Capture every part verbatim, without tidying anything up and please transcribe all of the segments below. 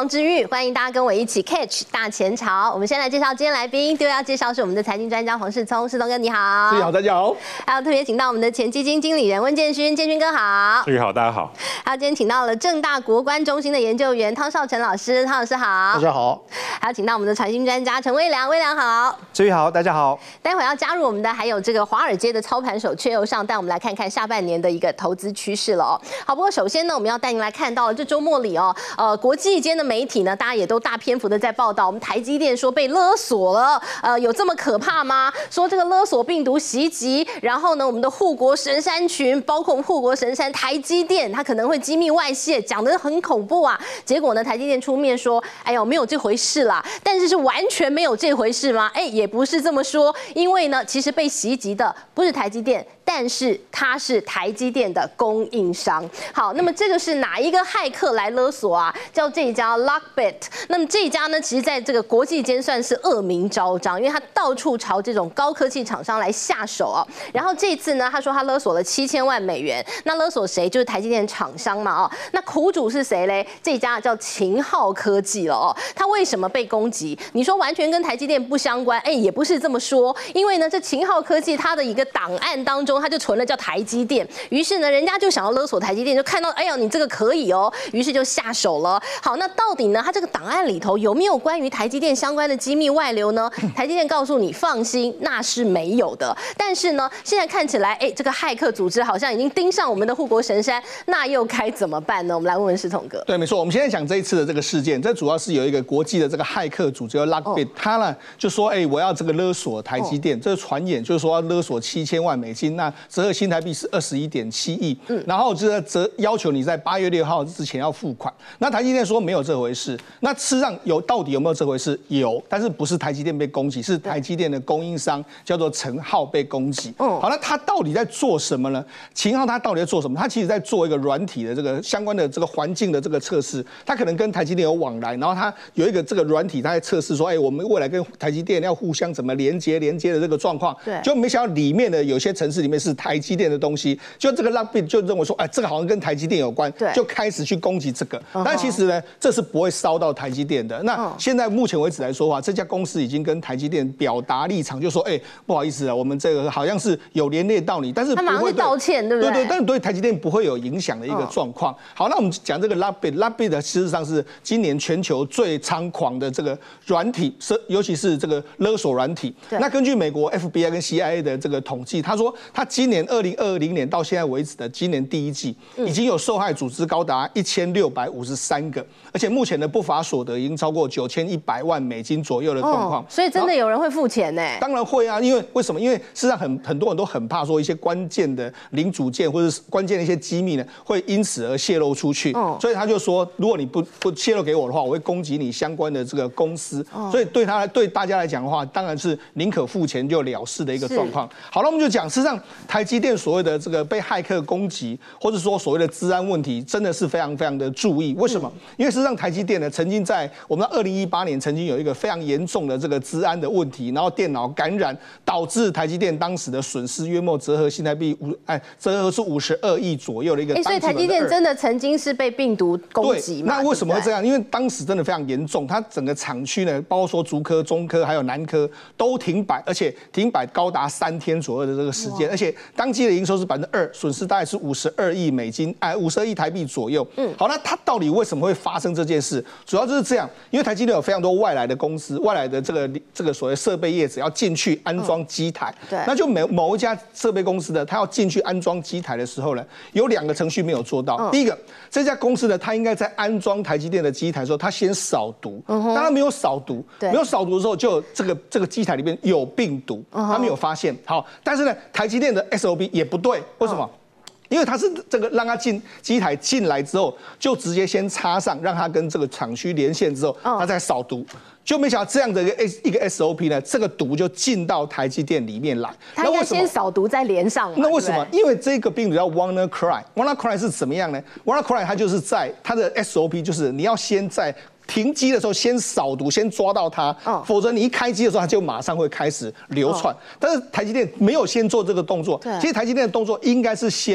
王之玉，欢迎大家跟我一起 catch 大前朝。我们先来介绍今天来宾，第一位要介绍是我们的财经专家黄世聪，世聪哥你好。 志宇好，大家好。 还有特别请到我们的前基金经理人温建勋，建勋哥好。 志宇好，大家好。 还有今天请到了政大国关中心的研究员汤少成老师，汤老师好。 大家好。 还有请到我们的财经专家陈威良，威良好。 志宇好，大家好。 待会要加入我们的还有这个华尔街的操盘手阙佑尚，带我们来看看下半年的一个投资趋势了哦。好，不过首先呢，我们要带您来看到了这周末里哦，呃，国际间的媒体呢，大家也都大篇幅的在报道，我们台积电说被勒索了，呃，有这么可怕吗？说这个勒索病毒袭击，然后呢，我们的护国神山群，包括我们护国神山台积电，它可能会机密外泄，讲得很恐怖啊。结果呢，台积电出面说，哎呦，没有这回事啦。但是是完全没有这回事吗？哎，也不是这么说，因为呢，其实被袭击的不是台积电。但是它是台积电的供应商。好，那么这个是哪一个骇客来勒索啊？叫这一家 Lockbit。那么这一家呢，其实在这个国际间算是恶名昭彰，因为它到处朝这种高科技厂商来下手啊。然后这次呢，他说他勒索了七千万美元。那勒索谁？就是台积电厂商嘛哦。那苦主是谁嘞？这一家叫勤浩科技了哦。它为什么被攻击？你说完全跟台积电不相关？哎，也不是这么说。因为呢，这勤浩科技它的一个档案当中。他就存了叫台积电，于是呢，人家就想要勒索台积电，就看到哎呦你这个可以哦，于是就下手了。好，那到底呢，他这个档案里头有没有关于台积电相关的机密外流呢？台积电告诉你放心，那是没有的。但是呢，现在看起来，哎，这个骇客组织好像已经盯上我们的护国神山，那又该怎么办呢？我们来问问世聪哥。 对，没错，我们现在讲这一次的这个事件，这主要是有一个国际的这个骇客组织叫 Lockbit， 他呢就说，哎，我要这个勒索台积电，这个传言就是说要勒索七千万美金，那折合新台币是二十一点七亿，嗯，然后就是折要求你在八月六号之前要付款。那台积电说没有这回事，那事实上有到底有没有这回事？有，但是不是台积电被攻击，是台积电的供应商叫做成浩被攻击。嗯，好，那他到底在做什么呢？勤浩他到底在做什么？他其实在做一个软体的这个相关的这个环境的这个测试，他可能跟台积电有往来，然后他有一个这个软体，他在测试说，哎，我们未来跟台积电要互相怎么连接连接的这个状况。对，就没想到里面的有些程式里面是台积电的东西，就这个 Lockbit 就认为说，哎，这个好像跟台积电有关，就开始去攻击这个。Uh-huh. 但其实呢，这是不会烧到台积电的。那、uh-huh. 现在目前为止来说的话，这家公司已经跟台积电表达立场，就说，哎，不好意思啊，我们这个好像是有连累到你，但是不会他马上会道歉，对不对？ 对对，但是对台积电不会有影响的一个状况。Uh-huh. 好，那我们讲这个 Lockbit，Lockbit 事实上是今年全球最猖狂的这个软体，尤其是这个勒索软体。那根据美国 F B I 跟 C I A 的这个统计，他说他今年二零二零年到现在为止的今年第一季，已经有受害组织高达一千六百五十三个，而且目前的不法所得已经超过九千一百万美金左右的状况、哦。 所以真的有人会付钱呢？ 当然会啊，因为为什么？因为事实上很很多人都很怕说一些关键的零组件或者是关键的一些机密呢，会因此而泄露出去。哦、所以他就说，如果你不不泄露给我的话，我会攻击你相关的这个公司。哦、所以对他对大家来讲的话，当然是宁可付钱就了事的一个状况。好了，我们就讲，事实上台积电所谓的这个被骇客攻击，或者说所谓的资安问题，真的是非常非常的注意。为什么？因为事实上台积电呢，曾经在我们二零一八年曾经有一个非常严重的这个资安的问题，然后电脑感染，导致台积电当时的损失约莫折合新台币五哎折合是五十二亿左右的一个。 所以台积电真的曾经是被病毒攻击嘛？ 那为什么会这样？因为当时真的非常严重，它整个厂区呢，包括说竹科、中科还有南科都停摆，而且停摆高达三天左右的这个时间，而且当季的营收是百分之二，损失大概是五十二亿美金，哎，五十二亿台币左右。嗯，好，那它到底为什么会发生这件事？主要就是这样，因为台积电有非常多外来的公司，外来的这个这个所谓设备业者要进去安装机台，嗯、对，那就某某一家设备公司的，他要进去安装机台的时候呢，有两个程序没有做到。嗯、第一个，这家公司呢，他应该在安装台积电的机台的时候，他先扫毒，嗯、当然没有扫毒，没有扫毒的时候，就这个这个机台里面有病毒，嗯、他没有发现。好，但是呢，台积电的 S O P 也不对，为什么？嗯因为他是这个让他进机台进来之后，就直接先插上，让他跟这个厂区连线之后，他再扫毒。就没想到这样的一个一个 S O P 呢，这个毒就进到台积电里面来。 他应该先扫毒再连上。 那为什么？因为这个病毒叫 WannaCry。WannaCry 是怎么样呢 ？WannaCry 它就是在它的 S O P 就是你要先在停机的时候先扫毒，先抓到它，哦、否则你一开机的时候，它就马上会开始流窜。哦、但是台积电没有先做这个动作，其实台积电的动作应该是先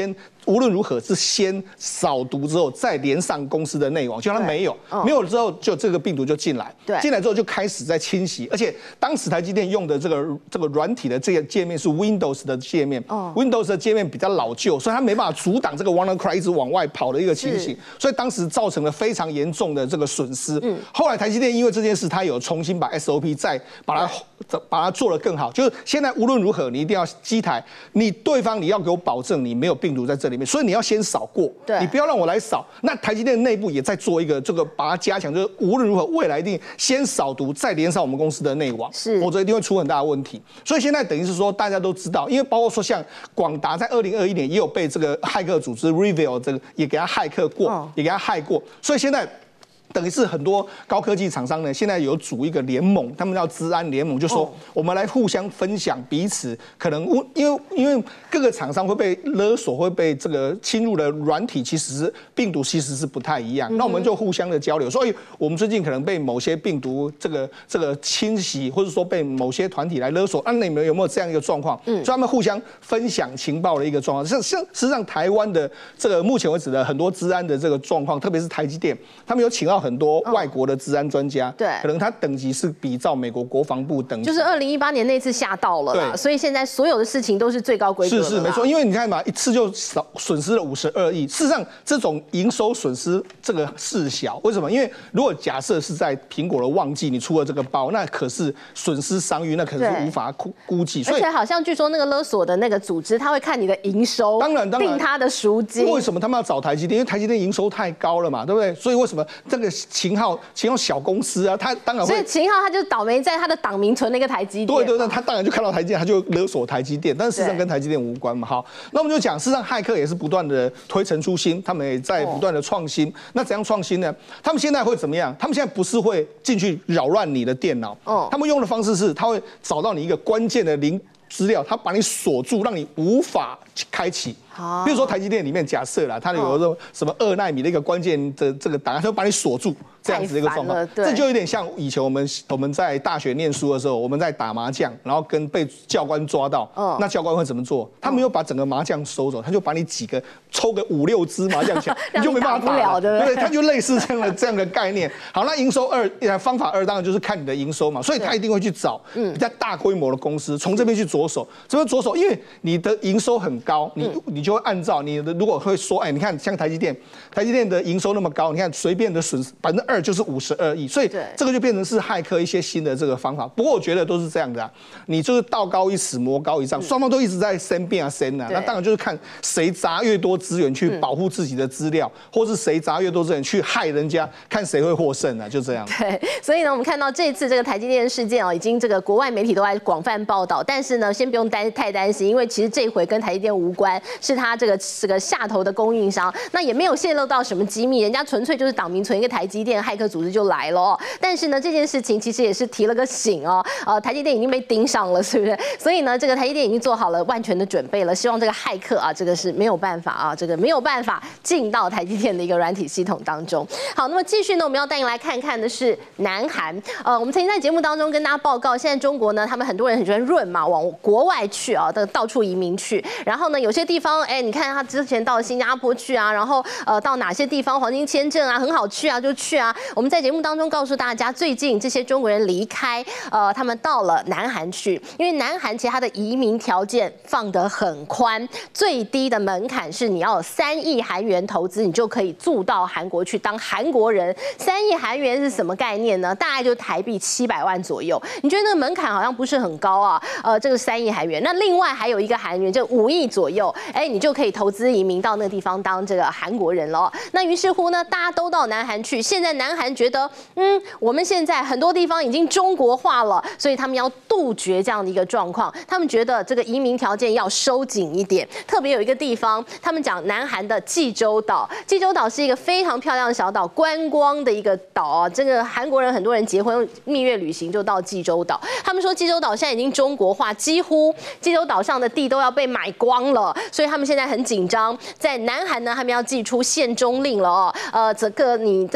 无论如何是先扫毒之后再连上公司的内网，就它没有，没有之后就这个病毒就进来，进来之后就开始在清洗，而且当时台积电用的这个这个软体的这个界面是 Windows 的界面 ，Windows 的界面比较老旧，所以它没办法阻挡这个 WannaCry 一直往外跑的一个清洗，所以当时造成了非常严重的这个损失。后来台积电因为这件事，它有重新把 S O P 再把它把它做得更好，就是现在无论如何，你一定要机台，你对方你要给我保证你没有病毒在这里面，所以你要先扫过，你不要让我来扫。那台积电内部也在做一个这个把它加强，就是无论如何未来一定先扫毒，再连上我们公司的内网，否则一定会出很大的问题。所以现在等于是说大家都知道，因为包括说像广达在二零二一年也有被这个骇客组织 Reveal 这个也给他骇客过，哦、也给他害过，所以现在。等于是很多高科技厂商呢，现在有组一个联盟，他们叫资安联盟，就说我们来互相分享彼此可能因为因为各个厂商会被勒索，会被这个侵入的软体，其实是病毒其实是不太一样。那我们就互相的交流，所以我们最近可能被某些病毒这个这个侵袭，或者说被某些团体来勒索，那你们有没有这样一个状况？所以他们互相分享情报的一个状况。像像事实上台湾的这个目前为止的很多资安的这个状况，特别是台积电，他们有请到很多外国的治安专家，对，可能他等级是比照美国国防部等级， 就是二零一八年那次吓到了啦，所以现在所有的事情都是最高规格的。 是是没错，因为你看嘛，一次就少损失了五十二亿。事实上，这种营收损失这个事小，为什么？因为如果假设是在苹果的旺季你出了这个包，那可是损失伤愈，那可能是无法估估计。 而且好像据说那个勒索的那个组织，他会看你的营收， 当然当然定他的赎金。 为什么他们要找台积电？因为台积电营收太高了嘛，对不对？所以为什么这个秦昊秦昊小公司啊，他当然会。 所以秦昊他就倒霉在他的党名存了一个台积电。 对对对，他当然就看到台积电，他就勒索台积电，但是事实上跟台积电无关嘛。好，那我们就讲，事实上骇客也是不断的推陈出新，他们也在不断的创新。那怎样创新呢？他们现在会怎么样？他们现在不是会进去扰乱你的电脑，哦，他们用的方式是，他会找到你一个关键的零资料，他把你锁住，让你无法开启。比如说台积电里面假设啦，它有这种什么二纳米的一个关键的这个档案，它会把你锁住，这样子的一个状况。这就有点像以前我们我们在大学念书的时候，我们在打麻将，然后跟被教官抓到，哦、那教官会怎么做？他没有把整个麻将收走，他就把你几个抽个五六支麻将起来，你就没办法打了，对不对？他就类似这样的这样的概念。好，那营收二方法二当然就是看你的营收嘛，所以他一定会去找比较大规模的公司，从这边去着手，这边着手，因为你的营收很高，你你就会按照你的如果会说，哎，你看像台积电，台积电的营收那么高，你看随便的损失百分之二就是五十二亿，所以这个就变成是骇客一些新的这个方法。不过我觉得都是这样的啊，你就是道高一尺，魔高一丈，双方都一直在升变啊升啊，那当然就是看谁砸越多资源去保护自己的资料，或是谁砸越多资源去害人家，看谁会获胜啊，就这样。 对，所以呢，我们看到这次这个台积电事件哦，已经这个国外媒体都在广泛报道，但是呢，先不用担太担心，因为其实这回跟台积电无关，是他这个。这个下头的供应商，那也没有泄露到什么机密，人家纯粹就是党名存一个台积电，骇客组织就来了哦。但是呢，这件事情其实也是提了个醒哦，呃，台积电已经被盯上了，是不是？所以呢，这个台积电已经做好了万全的准备了，希望这个骇客啊，这个是没有办法啊，这个没有办法进到台积电的一个软体系统当中。好，那么继续呢，我们要带你来看看的是南韩。呃，我们曾经在节目当中跟大家报告，现在中国呢，他们很多人很喜欢润嘛，往国外去啊，的到处移民去。然后呢，有些地方，哎，你看。他之前到新加坡去啊，然后呃到哪些地方黄金签证啊很好去啊就去啊。我们在节目当中告诉大家，最近这些中国人离开，呃他们到了南韩去，因为南韩其实它的移民条件放得很宽，最低的门槛是你要有三亿韩元投资，你就可以住到韩国去当韩国人。三亿韩元是什么概念呢？大概就台币七百万左右。你觉得那个门槛好像不是很高啊？呃，这个三亿韩元，那另外还有一个韩元就五亿左右，哎，你就可以投资移民到那个地方当这个韩国人了。那于是乎呢，大家都到南韩去。现在南韩觉得，嗯，我们现在很多地方已经中国化了，所以他们要杜绝这样的一个状况。他们觉得这个移民条件要收紧一点。特别有一个地方，他们讲南韩的济州岛。济州岛是一个非常漂亮的小岛，观光的一个岛啊。这个韩国人很多人结婚蜜月旅行就到济州岛。他们说济州岛现在已经中国化，几乎济州岛上的地都要被买光了，所以他们现在很紧张。在南韩呢，他们要祭出限中令了哦。呃，这个你这个韩呃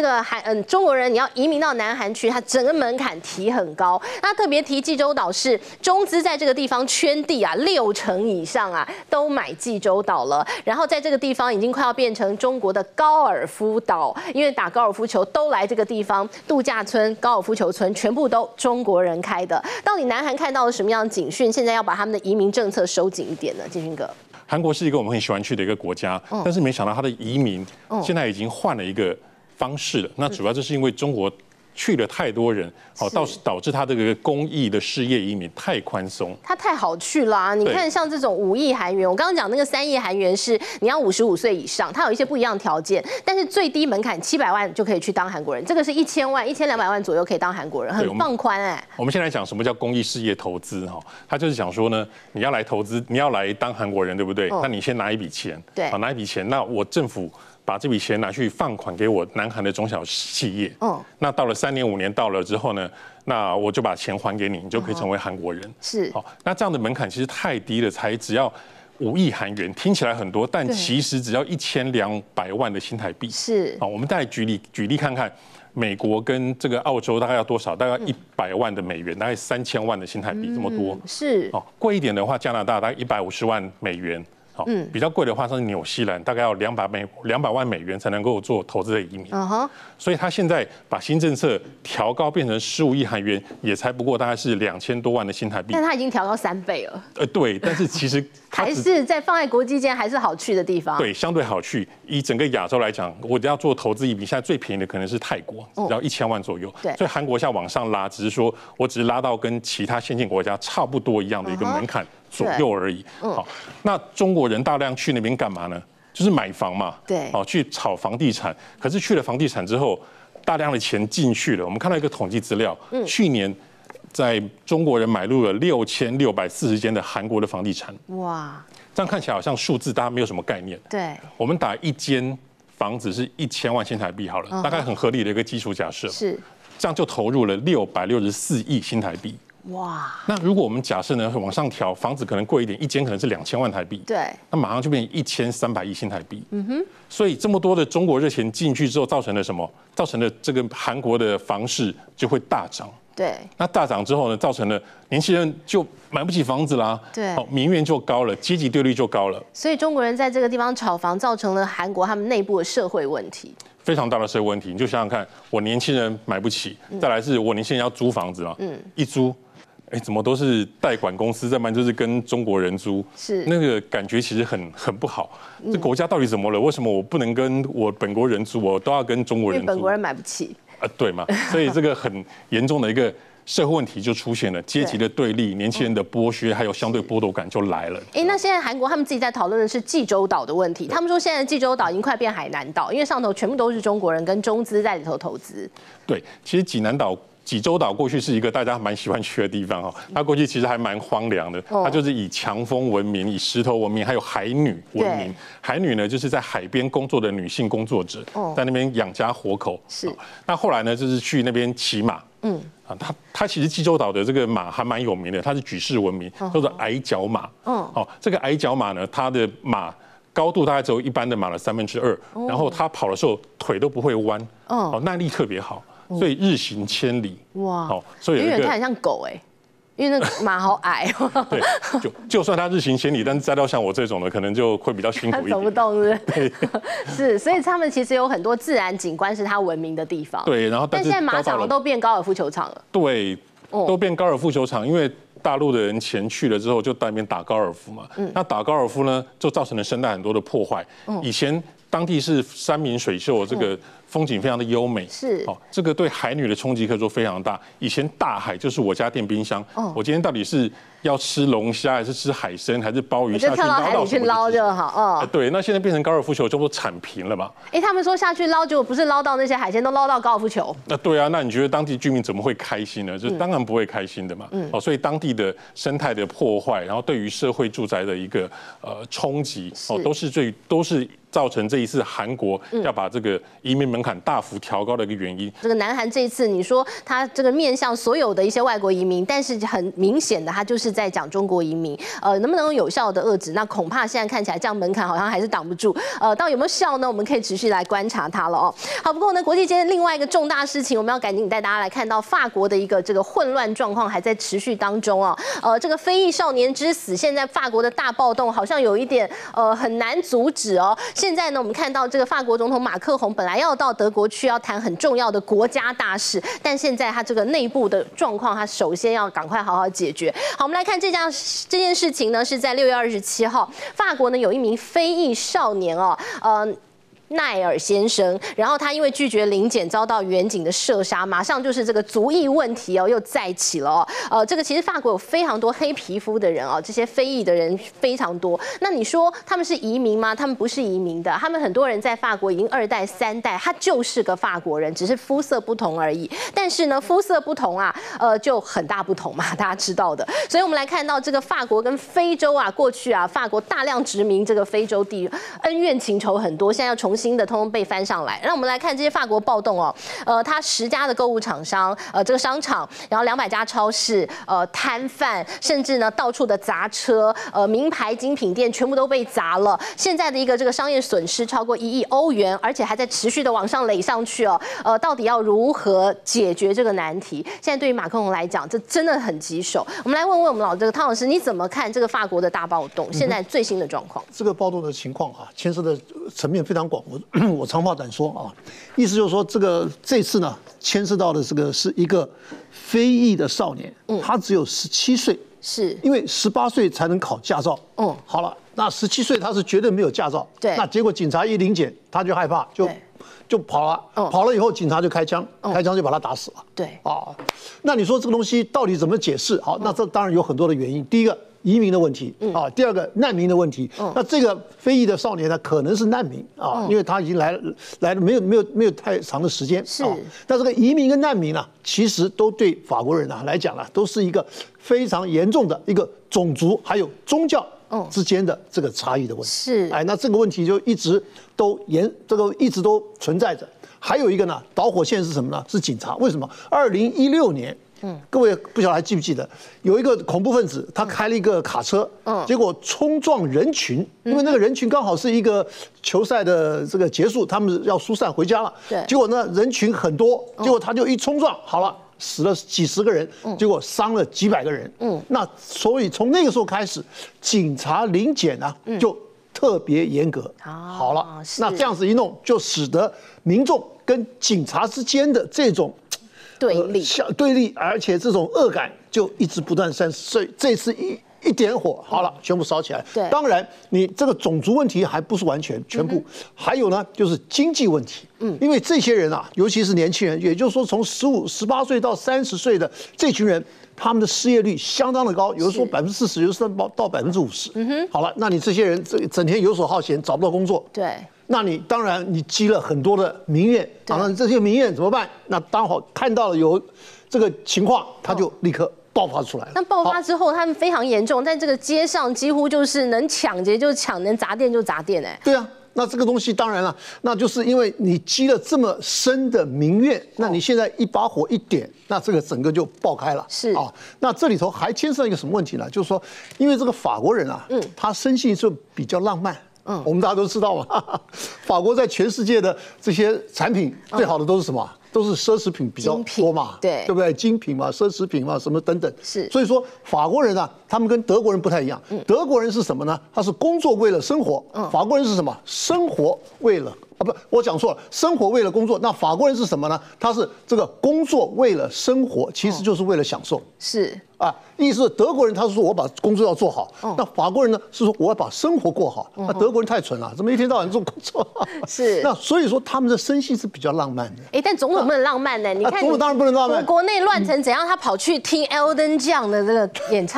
嗯，中国人你要移民到南韩去，它整个门槛提很高。那特别提济州岛是中资在这个地方圈地啊，六成以上啊都买济州岛了。然后在这个地方已经快要变成中国的高尔夫岛，因为打高尔夫球都来这个地方，度假村、高尔夫球村全部都中国人开的。到底南韩看到了什么样的警讯？现在要把他们的移民政策收紧一点呢？建勋哥。 韩国是一个我们很喜欢去的一个国家，嗯、但是没想到它的移民现在已经换了一个方式了。嗯、那主要就是因为中国去了太多人，好导导致它这个公益的事业移民太宽松， 它太好去啦、啊。你看像这种五亿韩元，我刚刚讲那个三亿韩元是你要五十五岁以上，它有一些不一样条件，但是最低门槛七百万就可以去当韩国人，这个是一千万、一千两百万左右可以当韩国人，很放宽哎。 我们先来讲什么叫公益事业投资哈，他就是想说呢，你要来投资，你要来当韩国人，对不对？嗯、那你先拿一笔钱， 对， 好拿一笔钱，那我政府把这笔钱拿去放款给我南韩的中小企业，嗯，那到了三年五年到了之后呢，那我就把钱还给你，你就可以成为韩国人。 是， 好，那这样的门槛其实太低了，才只要五亿韩元，听起来很多，但其实只要一千两百万的新台币。 是， 好，我们再来举例举例看看，美国跟这个澳洲大概要多少？大概一百万的美元，大概三千万的新台币，这么多。 是， 哦，贵一点的话，加拿大大概一百五十万美元。好，嗯，比较贵的话，像是纽西兰，大概要两百美两百万美元才能够做投资的移民。嗯哼，所以他现在把新政策调高，变成十五亿韩元，也才不过大概是两千多万的新台币。 但他已经调高三倍了。 呃，对，但是其实还是在放在国际间还是好去的地方。 对，相对好去。以整个亚洲来讲，我要做投资移民，现在最便宜的可能是泰国，只要一千万左右。对，所以韩国现在往上拉，只是说我只是拉到跟其他先进国家差不多一样的一个门槛。左右而已。好，那中国人大量去那边干嘛呢？就是买房嘛。 对。 哦，去炒房地产。可是去了房地产之后，大量的钱进去了。我们看到一个统计资料，嗯、去年在中国人买入了六千六百四十间的韩国的房地产。哇！这样看起来好像数字大家没有什么概念。 对。 我们打一间房子是一千万新台币好了，嗯、大概很合理的一个基础假设。 是。 这样就投入了六百六十四亿新台币。哇！那如果我们假设呢，往上调，房子可能贵一点，一间可能是两千万台币， 对， 那马上就变一千三百亿新台币。嗯哼，所以这么多的中国热钱进去之后，造成了什么？造成了这个韩国的房市就会大涨。 对， 那大涨之后呢，造成了年轻人就买不起房子啦， 对， 哦，民怨就高了，阶级对立就高了。 所以中国人在这个地方炒房，造成了韩国他们内部的社会问题。 非常大的社会问题，你就想想看，我年轻人买不起，再来是我年轻人要租房子嘛，嗯，一租。哎，怎么都是代管公司，再不然就是跟中国人租， 是那个感觉其实很很不好。这国家到底怎么了？为什么我不能跟我本国人租，我都要跟中国人租？ 因为本国人买不起。 啊，对嘛，所以这个很严重的一个社会问题就出现了，阶级的对立、年轻人的剥削，还有相对剥夺感就来了。 哎，那现在韩国他们自己在讨论的是济州岛的问题，他们说现在济州岛已经快变海南岛，因为上头全部都是中国人跟中资在里头投资。 对，其实济南岛。济州岛过去是一个大家蛮喜欢去的地方哈，它过去其实还蛮荒凉的，它就是以强风闻名，以石头闻名，还有海女闻名。海女呢，就是在海边工作的女性工作者，在那边养家活口。 是。 那后来呢，就是去那边骑马。嗯。啊，它它其实济州岛的这个马还蛮有名的，它是举世闻名，叫做矮脚马。嗯。哦，这个矮脚马呢，它的马高度大概只有一般的马的三分之二，然后它跑的时候腿都不会弯，哦，耐力特别好。所以日行千里，哇！好，所以远远看很像狗哎，因为那个马好矮。 对，就就算它日行千里，但是再到像我这种的，可能就会比较辛苦一点。 走不动是不是？对，是，所以他们其实有很多自然景观是它闻名的地方。 对，然后但现在马场都变高尔夫球场了。 对，都变高尔夫球场，因为大陆的人前去了之后，就在那边打高尔夫嘛。嗯。那打高尔夫呢，就造成了生态很多的破坏。嗯。以前当地是山明水秀，这个。风景非常的优美， 是哦， 这个对海女的冲击可以说非常大。以前大海就是我家电冰箱，哦、我今天到底是要吃龙虾，还是吃海参，还是鲍鱼下去捞到去捞就好，哦， 对，那现在变成高尔夫球，就不铲平了嘛？ 哎，他们说下去捞，结果不是捞到那些海鲜，都捞到高尔夫球。 那对啊，那你觉得当地居民怎么会开心呢？就当然不会开心的嘛。嗯，哦，所以当地的生态的破坏，然后对于社会住宅的一个呃冲击，哦，都是最都是造成这一次韩国要把这个移民门槛大幅调高的一个原因。 这个南韩这一次，你说他这个面向所有的一些外国移民，但是很明显的，他就是在讲中国移民，呃，能不能有效的遏制？那恐怕现在看起来这样门槛好像还是挡不住。呃，到底有没有效呢？我们可以持续来观察它了哦。好，不过呢，国际间另外一个重大事情，我们要赶紧带大家来看到法国的一个这个混乱状况还在持续当中哦。呃，这个非裔少年之死，现在法国的大暴动好像有一点呃很难阻止哦。现在呢，我们看到这个法国总统马克宏本来要到德国去要谈很重要的国家大事，但现在他这个内部的状况，他首先要赶快好好解决。好，我们来看这件这件事情呢，是在六月二十七号，法国呢有一名非裔少年哦，呃。奈尔先生，然后他因为拒绝临检，遭到远警的射杀，马上就是这个族裔问题哦，又再起了哦。呃，这个其实法国有非常多黑皮肤的人哦，这些非裔的人非常多。那你说他们是移民吗？他们不是移民的，他们很多人在法国已经二代三代，他就是个法国人，只是肤色不同而已。但是呢，肤色不同啊，呃，就很大不同嘛，大家知道的。所以我们来看到这个法国跟非洲啊，过去啊，法国大量殖民这个非洲地，恩怨情仇很多，现在要重新。新的通通被翻上来，让我们来看这些法国暴动哦。呃，它十家的购物厂商，呃，这个商场，然后两百家超市，呃，摊贩，甚至呢到处的砸车，呃，名牌精品店全部都被砸了。现在的一个这个商业损失超过一亿欧元，而且还在持续的往上垒上去哦。呃，到底要如何解决这个难题？现在对于马克宏来讲，这真的很棘手。我们来问问我们老这个汤老师，你怎么看这个法国的大暴动？现在最新的状况？ 这个暴动的情况啊，牵涉的层面非常广。我我长话短说啊，意思就是说，这个这次呢，牵涉到的这个是一个非裔的少年，嗯，他只有十七岁， 是因为十八岁才能考驾照，嗯，好了，那十七岁他是绝对没有驾照， 对， 那结果警察一临检，他就害怕，就就跑了，嗯，跑了以后警察就开枪，嗯，开枪就把他打死了， 对， 啊，那你说这个东西到底怎么解释？好，那这当然有很多的原因，第一个。移民的问题啊，第二个难民的问题。那这个非裔的少年呢，可能是难民啊，因为他已经来来了没有没有没有太长的时间。 是。 但这个移民跟难民呢，其实都对法国人啊来讲呢，都是一个非常严重的一个种族还有宗教之间的这个差异的问题。 是。 哎，那这个问题就一直都严，这个一直都存在着。还有一个呢，导火线是什么呢？是警察。为什么？二零一六年。嗯，各位不晓得还记不记得，有一个恐怖分子，他开了一个卡车，嗯，结果冲撞人群，因为那个人群刚好是一个球赛的这个结束，他们要疏散回家了， 对， 结果呢人群很多，结果他就一冲撞，好了，死了几十个人，结果伤了几百个人，嗯，那所以从那个时候开始，警察临检啊就特别严格，好了，那这样子一弄，就使得民众跟警察之间的这种。 对立， 呃、对立，而且这种恶感就一直不断生，所以这次一一点火，好了，全部烧起来。 对， 当然你这个种族问题还不是完全全部，嗯、还有呢就是经济问题。嗯，因为这些人啊，尤其是年轻人，也就是说从十五、十八岁到三十岁的这群人，他们的失业率相当的高，有的说百分之四十，有的说到百分之五十。嗯哼，好了，那你这些人这整天游手好闲，找不到工作。 对。 那你当然你积了很多的民怨，当然这些民怨怎么办？那刚好看到了有这个情况，他就立刻爆发出来了。 那爆发之后，他们非常严重，在这个街上几乎就是能抢劫就抢，能砸店就砸店，哎。 对啊，那这个东西当然了，那就是因为你积了这么深的民怨，那你现在一把火一点，那这个整个就爆开了。 是啊， 那这里头还牵涉一个什么问题呢？就是说，因为这个法国人啊，嗯，他生性就比较浪漫。嗯，我们大家都知道嘛，哈哈，法国在全世界的这些产品最好的都是什么？都是奢侈品比较多嘛， 对， 对不对？精品嘛，奢侈品嘛，什么等等。 是， 所以说法国人啊，他们跟德国人不太一样。嗯，德国人是什么呢？他是工作为了生活。嗯，法国人是什么？生活为了啊，不，我讲错了，生活为了工作。那法国人是什么呢？他是这个工作为了生活，其实就是为了享受。 是。 啊，意思是德国人他是说我把工作要做好，嗯、那法国人呢是说我要把生活过好。嗯、那德国人太蠢了，怎么一天到晚做工作？ 是。 那所以说他们的生性是比较浪漫的。 哎，但总统不能浪漫呢？你看， 总统当然不能浪漫。 国内乱成怎样，他跑去听 Elton John 的这个演唱会，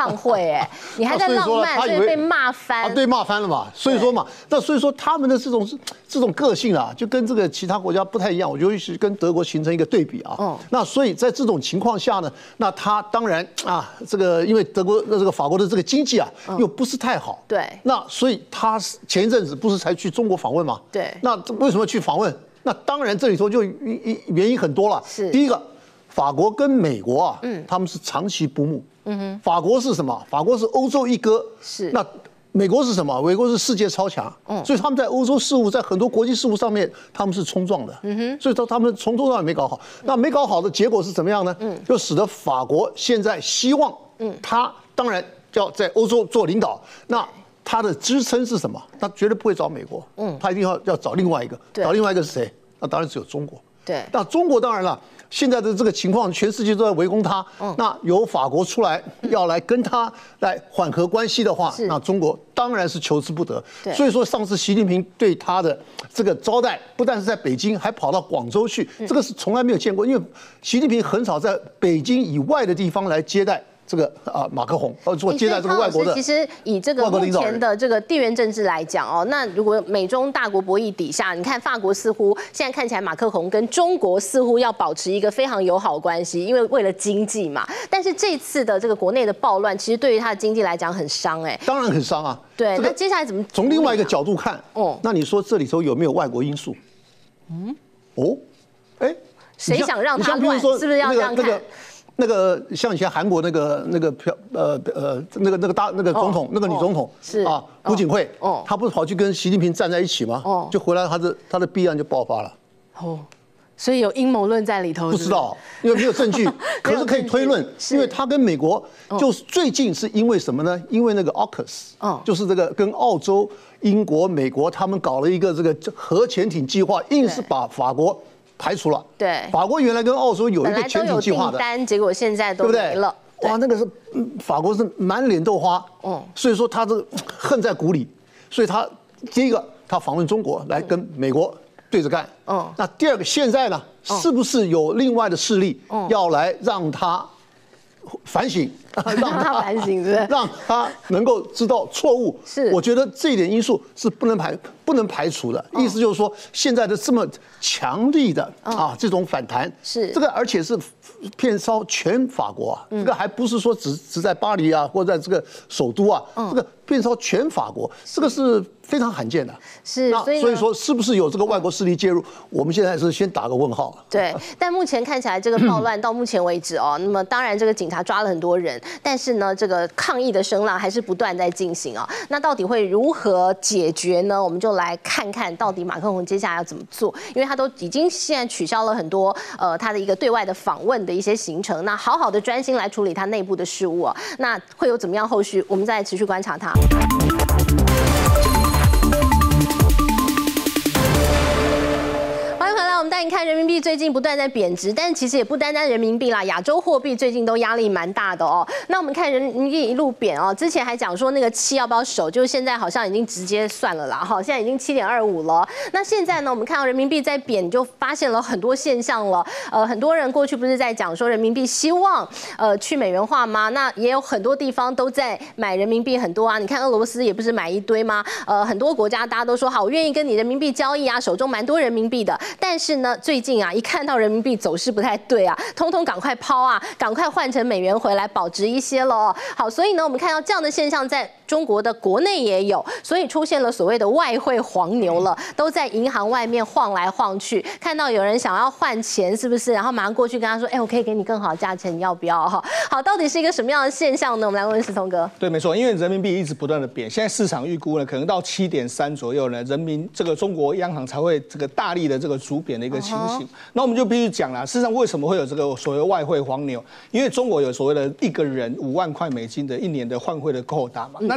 会哎，你还在浪漫，所以被骂翻。 啊，对，骂翻了嘛。所以说嘛，那所以说他们的这种这种个性啊，就跟这个其他国家不太一样。我觉得是跟德国形成一个对比啊。嗯。那所以在这种情况下呢，那他当然啊，这个因为德国那这个法国的这个经济啊，又不是太好。 对。 那所以他前一阵子不是才去中国访问嘛？ 对。 那为什么去访问？那当然这里头就原因很多了。 是。 第一个。法国跟美国啊，嗯，他们是长期不睦。嗯哼，法国是什么？法国是欧洲一哥。 是。 那美国是什么？美国是世界超强。嗯。所以他们在欧洲事务，在很多国际事务上面，他们是冲撞的。嗯哼。所以说他们从头到尾没搞好。那没搞好的结果是怎么样呢？嗯。就使得法国现在希望，嗯，他当然要在欧洲做领导。那他的支撑是什么？他绝对不会找美国。嗯。他一定要要找另外一个。找另外一个是谁？那当然只有中国。 对。 那中国当然了。现在的这个情况，全世界都在围攻他。嗯、那由法国出来要来跟他来缓和关系的话，那中国当然是求之不得。所以说，上次习近平对他的这个招待，不但是在北京，还跑到广州去，嗯、这个是从来没有见过，因为习近平很少在北京以外的地方来接待。这个啊，马克宏，呃，做接待这个外国的， 其实以这个目前的这个地缘政治来讲哦，那如果美中大国博弈底下，你看法国似乎现在看起来马克宏跟中国似乎要保持一个非常友好关系，因为为了经济嘛。但是这次的这个国内的暴乱，其实对于他的经济来讲很伤哎， 当然很伤啊。 对，那接下来怎么从另外一个角度看？哦，那你说这里头有没有外国因素？嗯，哦，哎， 谁想让他乱？是不是要这样看？ 那个像以前韩国那个那个漂呃呃那个那个大那个总统、哦、那个女总统、哦、 是啊朴槿惠，哦，她不是跑去跟习近平站在一起吗？哦，就回来她的她的弊案就爆发了。 哦，所以有阴谋论在里头是不是？ 不知道，因为没有证据，可是可以推论，因为他跟美国就是最近是因为什么呢？因为那个 A U K U S， 哦，就是这个跟澳洲、英国、美国他们搞了一个这个核潜艇计划，硬是把法国排除了。 对， 法国原来跟澳洲有一个潜艇计划的， 单结果现在都没了。 哇，那个是法国是满脸豆花，嗯，所以说他这个恨在骨里，所以他第一个他访问中国来跟美国对着干，嗯，那第二个现在呢，是不是有另外的势力要来让他反省？ 让他反省，是让他能够知道错误。 是， 我觉得这一点因素是不能排不能排除的。意思就是说，现在的这么强力的啊这种反弹， 是这个，而且是遍烧全法国啊，这个还不是说只只在巴黎啊，或者在这个首都啊，这个遍烧全法国，这个是非常罕见的。 是， 那所以说是不是有这个外国势力介入？我们现在是先打个问号。 对，但目前看起来这个暴乱到目前为止哦，那么当然这个警察抓了很多人。但是呢，这个抗议的声浪还是不断在进行啊。那到底会如何解决呢？我们就来看看到底马克宏接下来要怎么做，因为他都已经现在取消了很多呃他的一个对外的访问的一些行程。那好好的专心来处理他内部的事务啊，那会有怎么样后续？我们再持续观察他。我们带你看人民币最近不断在贬值，但是其实也不单单人民币啦，亚洲货币最近都压力蛮大的哦。那我们看人民币一路贬哦，之前还讲说那个七要不要守，就是现在好像已经直接算了啦，哈，现在已经七点二五了。那现在呢，我们看到人民币在贬，就发现了很多现象了。呃，很多人过去不是在讲说人民币希望呃去美元化吗？那也有很多地方都在买人民币很多啊。你看俄罗斯也不是买一堆吗？呃，很多国家大家都说好，我愿意跟你人民币交易啊，手中蛮多人民币的，但是。呢，最近啊，一看到人民币走势不太对啊，通通赶快抛啊，赶快换成美元回来保值一些了哦。好，所以呢，我们看到这样的现象在中国的国内也有，所以出现了所谓的外汇黄牛了，都在银行外面晃来晃去，看到有人想要换钱，是不是？然后马上过去跟他说：“哎，我可以给你更好的价钱，你要不要？”哈，好，到底是一个什么样的现象呢？我们来问问石聪哥。 对，没错，因为人民币一直不断的贬，现在市场预估呢，可能到七点三左右呢，人民这个中国央行才会这个大力的这个逐贬的一个情形。Uh-huh. 那我们就必须讲啦，事实上为什么会有这个所谓外汇黄牛？因为中国有所谓的一个人五万块美金的一年的换汇的扣打嘛。嗯、那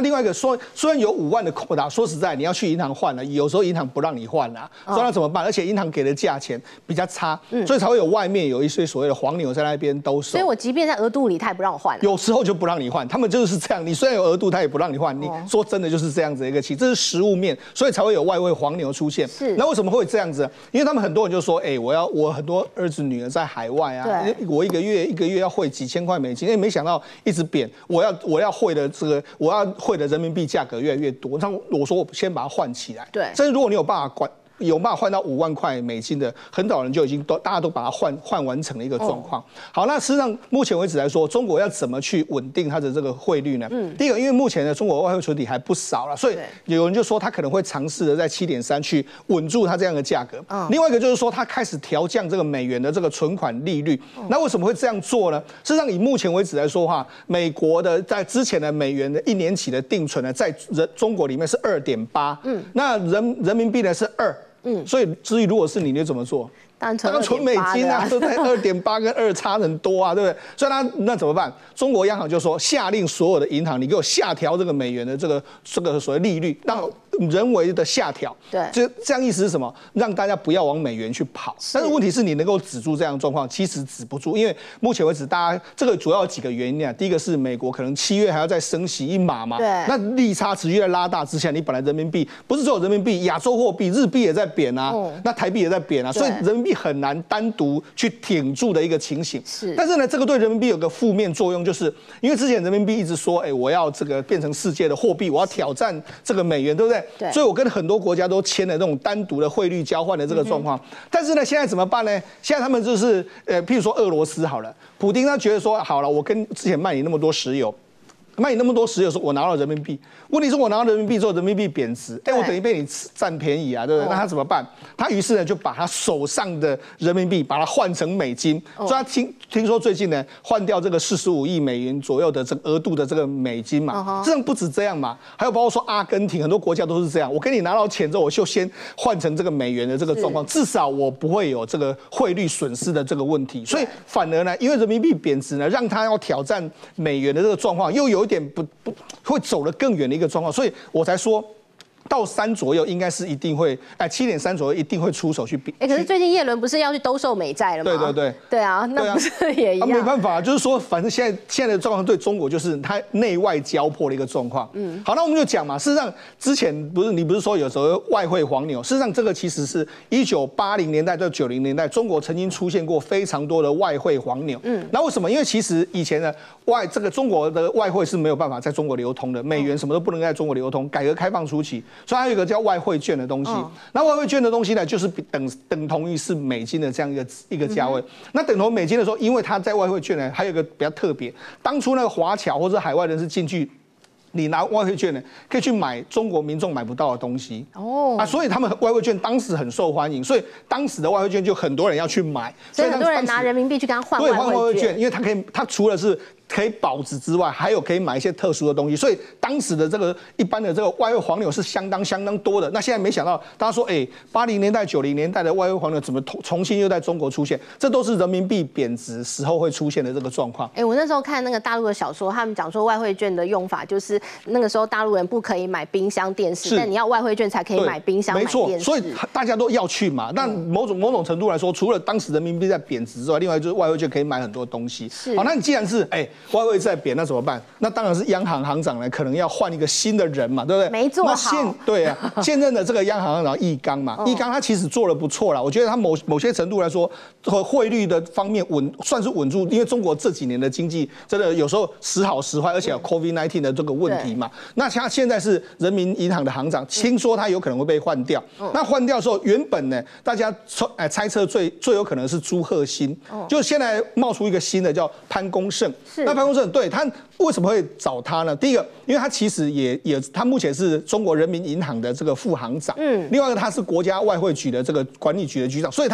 另外一个说，虽然有五万的扣打，说实在，你要去银行换了，有时候银行不让你换啊，所以那怎么办？而且银行给的价钱比较差，所以才会有外面有一些所谓的黄牛在那边兜售。 所以我即便在额度里，他也不让我换。 有时候就不让你换，他们就是这样。你虽然有额度，他也不让你换。你说真的就是这样子的一个气，这是实物面，所以才会有外汇黄牛出现。 是。 那为什么会这样子？因为他们很多人就说，哎，我要我很多儿子女儿在海外啊，我一个月一个月要汇几千块美金，哎，没想到一直贬，我要我要汇的这个我要汇的人民币价格越来越多。那我说我先把它换起来。 对。 甚至如果你有办法管。有办法换到五万块美金的，很早人就已经都大家都把它换换完成了一个状况。好，那事实上目前为止来说，中国要怎么去稳定它的这个汇率呢？嗯，第一个，因为目前的中国外汇存底还不少了，所以有人就说他可能会尝试的在七点三去稳住它这样的价格。嗯，另外一个就是说，他开始调降这个美元的这个存款利率。那为什么会这样做呢？事实上，以目前为止来说的话，美国的在之前的美元的一年期的定存呢，在人中国里面是二点八，嗯，那人人民币呢是二。嗯，所以至于如果是你，你怎么做？ 当然存美金啊，对不对？二点八跟二差很多啊，对不对？所以他那怎么办？中国央行就说下令所有的银行，你给我下调这个美元的这个这个所谓利率，让人为的下调。 对， 这这样意思是什么？让大家不要往美元去跑。但是问题是你能够止住这样的状况，其实止不住，因为目前为止，大家这个主要有几个原因啊。第一个是美国可能七月还要再升息一码嘛， 对， 那利差持续在拉大之下，你本来人民币不是只有人民币，亚洲货币日币也在贬啊，嗯、那台币也在贬啊，所以人民币很难单独去挺住的一个情形。 是， 但是呢，这个对人民币有个负面作用，就是因为之前人民币一直说，哎，我要这个变成世界的货币，我要挑战这个美元，对不对？ 对。 所以我跟很多国家都签了那种单独的汇率交换的这个状况。嗯、但是呢，现在怎么办呢？现在他们就是呃，譬如说俄罗斯好了，普丁他觉得说，好了，我跟之前卖你那么多石油。卖你那么多石油，说我拿到人民币，问题是我拿到人民币之后，人民币贬值，哎，我等于被你占便宜啊，对不对？那他怎么办？他于是呢就把他手上的人民币把它换成美金，所以他听听说最近呢换掉这个四十五亿美元左右的这个额度的这个美金嘛，这样不止这样嘛，还有包括说阿根廷很多国家都是这样，我跟你拿到钱之后，我就先换成这个美元的这个状况，至少我不会有这个汇率损失的这个问题，所以反而呢，因为人民币贬值呢，让他要挑战美元的这个状况又有。点不不会走得更远的一个状况，所以我才说。到三左右应该是一定会，哎，七点三左右一定会出手去比。 哎，可是最近叶伦不是要去兜售美债了吗？ 对对对， 对啊，那不是也一样？ 没办法，就是说，反正现在现在的状况对中国就是它内外交迫的一个状况。嗯，好，那我们就讲嘛，事实上之前不是你不是说有时候外汇黄牛，事实上这个其实是一九八零年代到九零年代，中国曾经出现过非常多的外汇黄牛。嗯，那为什么？因为其实以前的外这个中国的外汇是没有办法在中国流通的，美元什么都不能在中国流通。改革开放初期。所以还有一个叫外汇券的东西，嗯、那外汇券的东西呢，就是等等同于是美金的这样一个一个价位。嗯、那等同美金的时候，因为它在外汇券呢，还有一个比较特别，当初那个华侨或者海外人士进去。你拿外汇券呢，可以去买中国民众买不到的东西哦啊，所以他们外汇券当时很受欢迎，所以当时的外汇券就很多人要去买， 所以很多人拿人民币去跟他换对换外汇券，因为他可以，他除了是可以保值之外，还有可以买一些特殊的东西，所以当时的这个一般的这个外汇黄牛是相当相当多的。那现在没想到，大家说，哎，八零年代、九零年代的外汇黄牛怎么重新又在中国出现？这都是人民币贬值时候会出现的这个状况。 哎，我那时候看那个大陆的小说，他们讲说外汇券的用法就是那个时候大陆人不可以买冰箱、电视，但你要外汇券才可以买冰箱、买电视。 所以大家都要去嘛。那某种某种程度来说，除了当时人民币在贬值之外，另外就是外汇券可以买很多东西。好，那你既然是哎外汇在贬，那怎么办？那当然是央行行长呢，可能要换一个新的人嘛，对不对？ 没做好。 那现对啊，现任的这个央行行长易纲嘛，易纲他其实做得不错啦，我觉得他某某些程度来说，和汇率的方面稳算是稳住，因为中国这几年的经济真的有时候时好时坏，而且有 COVID 十九 的这个问题嘛。那他现在是人民银行的行长，听说他有可能会被换掉。嗯、那换掉的时候，原本呢，大家猜猜测最最有可能是朱鹤新，哦、就现在冒出一个新的叫潘功胜。那潘功胜对他为什么会找他呢？第一个，因为他其实也也他目前是中国人民银行的这个副行长，嗯，另外一个他是国家外汇局的这个管理局的局长，所以他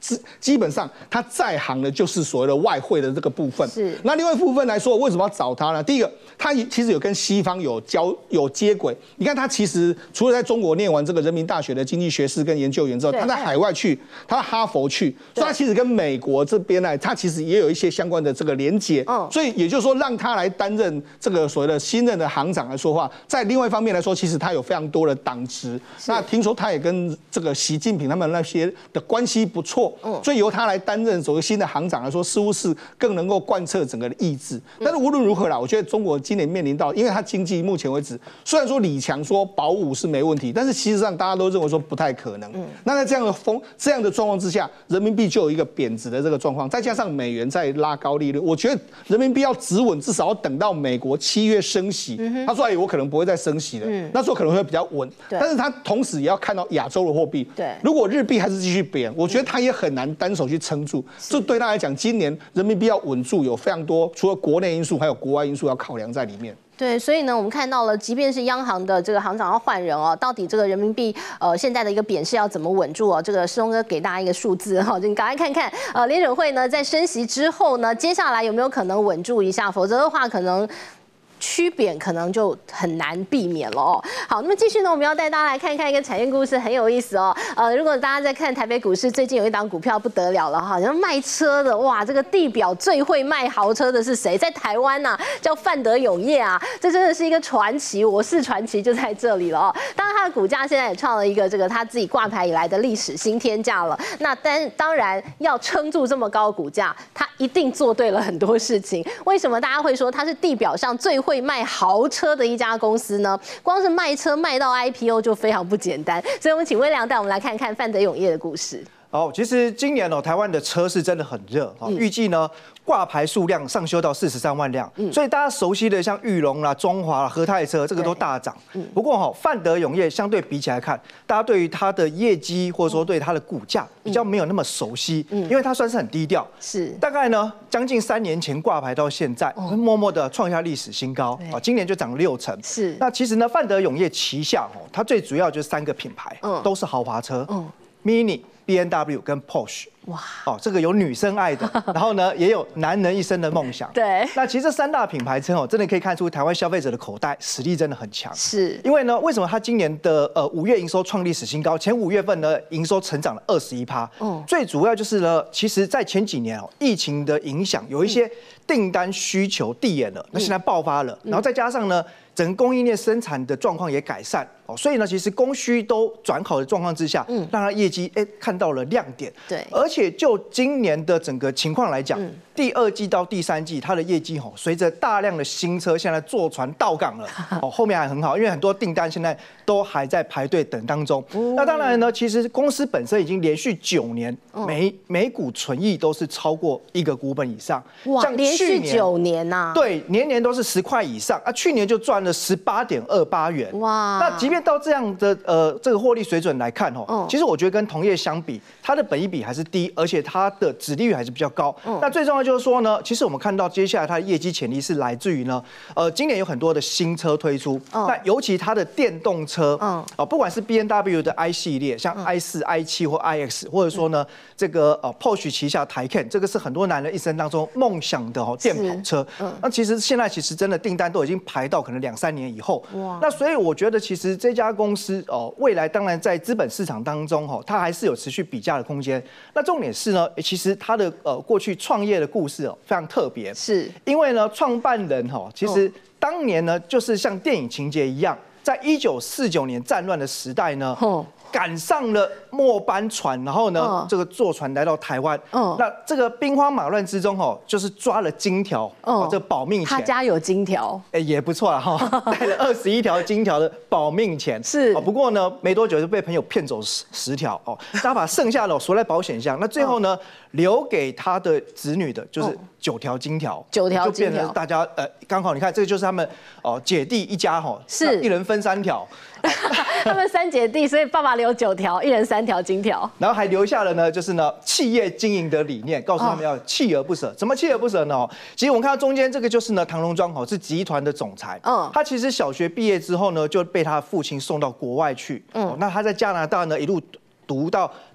基基本上他在行的就是所谓的外汇的这个部分。 是。 那另外一部分来说，为什么要找他呢？第一个，他其实有跟西方有交有接轨。你看他其实除了在中国念完这个人民大学的经济学士跟研究员之后，他在海外去，他在哈佛去，所以他其实跟美国这边呢，他其实也有一些相关的这个连结。嗯。所以也就是说，让他来担任这个所谓的新任的行长来说话，在另外一方面来说，其实他有非常多的党职。那听说他也跟这个习近平他们那些的关系不错。嗯。所以由他来担任所谓新的行长来说，似乎是更能够贯彻整个的意志。但是无论如何啦，我觉得中国今年面临到，因为它经济目前为止，虽然说李强说保五是没问题，但是其实上大家都认为说不太可能。嗯。那在这样的风这样的状况之下，人民币就有一个贬值的这个状况，再加上美元在拉高利率，我觉得人民币要止稳，至少要等到美国七月升息。嗯、他说：“哎，我可能不会再升息了。嗯”那时候可能会比较稳。但是他同时也要看到亚洲的货币。对。如果日币还是继续贬，我觉得他也很难单手去撑住。这对他来讲，今年人民币要稳住，有非常多除了国内因素，还有国外因素要考量在里面。 对，所以呢，我们看到了，即便是央行的这个行长要换人哦，到底这个人民币呃现在的一个贬势要怎么稳住哦？这个世东哥给大家一个数字哈，你赶快看看，呃，联准会呢在升息之后呢，接下来有没有可能稳住一下？否则的话，可能趋贬可能就很难避免了哦。好，那么继续呢，我们要带大家来看看一个产业故事，很有意思哦。呃，如果大家在看台北股市，最近有一档股票不得了了哈，像卖车的，哇，这个地表最会卖豪车的是谁？在台湾呐、啊，叫范德永业啊，这真的是一个传奇，我是传奇就在这里了哦。当然，它的股价现在也创了一个这个他自己挂牌以来的历史新天价了。那当当然要撑住这么高的股价，他一定做对了很多事情。为什么大家会说它是地表上最会卖豪车的一家公司呢？光是卖车卖到 I P O 就非常不简单，所以我们请威良带我们来看看范德永业的故事。 哦，其实今年哦，台湾的车市真的很热哦，预计呢挂牌数量上修到四十三万辆，嗯、所以大家熟悉的像裕隆啦、中华啦、和泰车，这个都大涨。嗯、不过哈、哦，范德永业相对比起来看，大家对于它的业绩或者说对它的股价比较没有那么熟悉，嗯、因为它算是很低调。是，大概呢将近三年前挂牌到现在，哦、默默的创下历史新高啊，今年就涨六成。是，那其实呢，范德永业旗下哦，它最主要就是三个品牌，嗯、都是豪华车，嗯、Mini。B M W 跟 Porsche， 哇，哦，这个有女生爱的，然后呢，也有男人一生的梦想。对，那其实这三大品牌车哦，真的可以看出台湾消费者的口袋实力真的很强。是，因为呢，为什么它今年的呃五月营收创历史新高？前五月份呢，营收成长了二十一趴。嗯，最主要就是呢，其实在前几年哦，疫情的影响，有一些订单需求递延了，那现在爆发了，然后再加上呢。整个供应链生产的状况也改善哦，所以呢，其实供需都转好的状况之下，嗯，让它业绩哎看到了亮点。对，而且就今年的整个情况来讲，嗯、第二季到第三季它的业绩哦，随着大量的新车现在坐船到港了，哦，后面还很好，因为很多订单现在都还在排队等当中。哦、那当然呢，其实公司本身已经连续九年每每股纯益都是超过一个股本以上。 哇，连续九年呐、啊？ 对，年年都是十块以上啊，去年就赚了十八点二八元。哇，那即便到这样的呃这个获利水准来看哦，嗯、其实我觉得跟同业相比，它的本益比还是低，而且它的殖利率还是比较高。嗯、那最重要就是说呢，其实我们看到接下来它的业绩潜力是来自于呢，呃，今年有很多的新车推出，嗯、那尤其它的电动车，嗯，哦，不管是 B M W 的 i 系列，像 i 四、i 七或 i X， 或者说呢，嗯、这个呃 Porsche 旗下 Taycan， 这个是很多男人一生当中梦想的哦电跑车。嗯、那其实现在其实真的订单都已经排到可能两三年以后。哇，那所以我觉得其实这家公司哦，未来当然在资本市场当中哦，它还是有持续比价的空间。那重点是呢，其实它的呃过去创业的故事哦非常特别，是因为呢创办人哈、哦，其实当年呢就是像电影情节一样，在一九四九年战乱的时代呢。哦赶上了末班船，然后呢，嗯、这个坐船来到台湾。嗯，那这个兵荒马乱之中，哦，就是抓了金条，哦，这个保命钱。 他家有金条， 哎，也不错啦，哈，带了二十一条金条的保命钱。是，不过呢，没多久就被朋友骗走十十条，哦，他把剩下的锁在保险箱。那最后呢，留给他的子女的就是九条金条， 九条金条， 就变成大家呃，刚好你看，这个就是他们哦姐弟一家哈，是一人分三条。 他们三姐弟，所以爸爸留九条，一人三条金条， 然后还留下了呢，就是呢企业经营的理念，告诉他们要锲而不舍。怎么锲而不舍呢？其实我们看到中间这个就是呢，唐荣庄哦，是集团的总裁。嗯，他其实小学毕业之后呢，就被他父亲送到国外去。嗯，那他在加拿大呢一路读到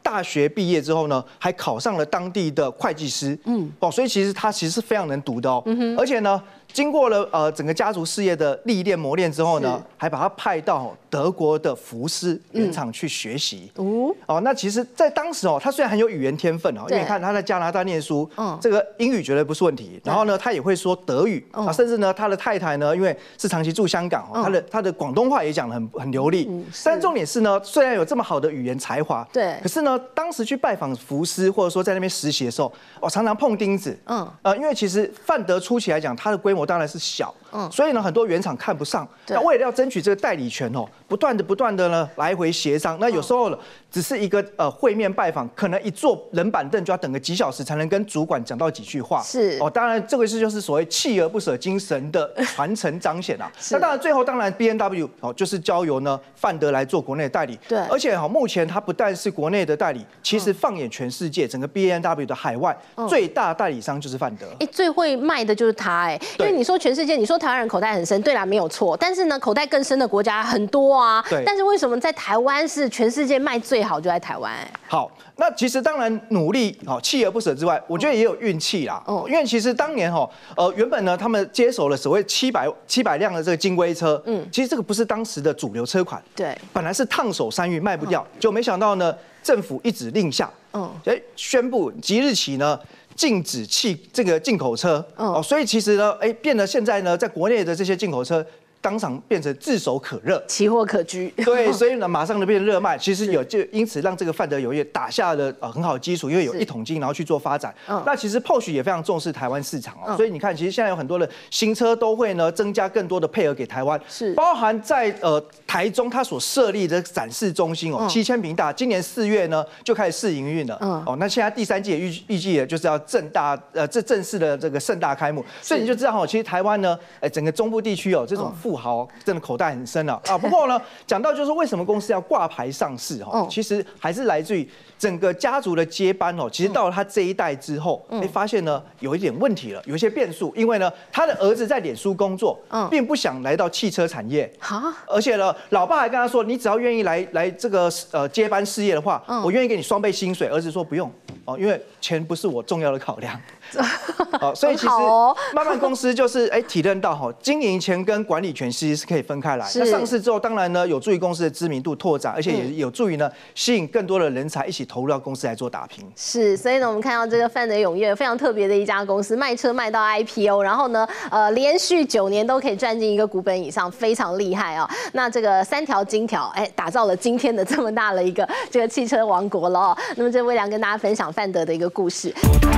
大学毕业之后呢，还考上了当地的会计师，嗯，哦，所以其实他其实是非常能读的哦，嗯、而且呢。经过了呃整个家族事业的历练磨练之后呢，还把他派到德国的福斯原厂去学习。嗯、哦，那其实，在当时哦，他虽然很有语言天分哦，因为你看他在加拿大念书，嗯、这个英语绝对不是问题。然后呢，他也会说德语、嗯、啊，甚至呢，他的太太呢，因为是长期住香港，哦，他的他的广东话也讲得很很流利。嗯、但重点是呢，虽然有这么好的语言才华， 对， 可是呢，当时去拜访福斯或者说在那边实习的时候，哦，常常碰钉子。嗯，呃，因为其实范德初期来讲，它的规模当然是小。嗯，所以呢，很多原厂看不上。那为了要争取这个代理权哦，不断的、不断的呢来回协商。那有时候呢，只是一个呃会面拜访，可能一坐冷板凳就要等个几小时才能跟主管讲到几句话。 是哦，当然这个是就是所谓锲而不舍精神的传承彰显啊。那当然最后当然 B M W 哦就是交由呢范德来做国内的代理。 对， 而且哈、哦、目前它不但是国内的代理，其实放眼全世界，整个 B M W 的海外、嗯、最大代理商就是范德。 哎，最会卖的就是它哎，因为你说全世界，你说台湾人口袋很深，对啦，没有错。但是呢，口袋更深的国家很多啊。 对。 但是为什么在台湾是全世界卖最好，就在台湾？ 好，那其实当然努力好，锲而不舍之外，我觉得也有运气啦。哦。因为其实当年哈，呃，原本呢，他们接手了所谓七百七百辆的这个金龟车，嗯，其实这个不是当时的主流车款。对。本来是烫手山芋，卖不掉，就没想到呢，政府一指令下，嗯，哎，宣布即日起呢。禁止汽这个进口车哦，所以其实呢，哎，变得现在呢，在国内的这些进口车。当场变成炙手可热， 奇货可居。 对，所以呢，马上就变热卖。其实有就因此让这个范德油业打下了呃很好的基础，因为有一桶金，然后去做发展。嗯、那其实 Porsche 也非常重视台湾市场哦，嗯、所以你看，其实现在有很多的新车都会呢增加更多的配额给台湾，是包含在呃台中它所设立的展示中心哦，七千平大，今年四月呢就开始试营运了。嗯、哦，那现在第三季也预预计也就是要正大呃这正式的这个盛大开幕，所以你就知道哈，其实台湾呢，哎整个中部地区哦这种富豪真的口袋很深啊啊！不过呢，讲到就是为什么公司要挂牌上市哈，其实还是来自于整个家族的接班哦。其实到了他这一代之后，哎，发现呢有一点问题了，有一些变数。因为呢，他的儿子在脸书工作，并不想来到汽车产业。好，而且呢，老爸还跟他说，你只要愿意来来这个呃接班事业的话，我愿意给你双倍薪水。儿子说不用哦，因为钱不是我重要的考量。哦，所以其实慢慢公司就是哎体认到哈，经营权跟管理权其实是可以分开来。那上市之后，当然呢有助于公司的知名度拓展，而且也有助于呢吸引更多的人才一起投入到公司来做打拼。 是，所以呢我们看到这个范德永业非常特别的一家公司，卖车卖到 I P O， 然后呢呃连续九年都可以赚进一个股本以上，非常厉害啊、哦。那这个三条金条，哎，打造了今天的这么大的一个这个汽车王国了哦。那么这微良跟大家分享范德的一个故事。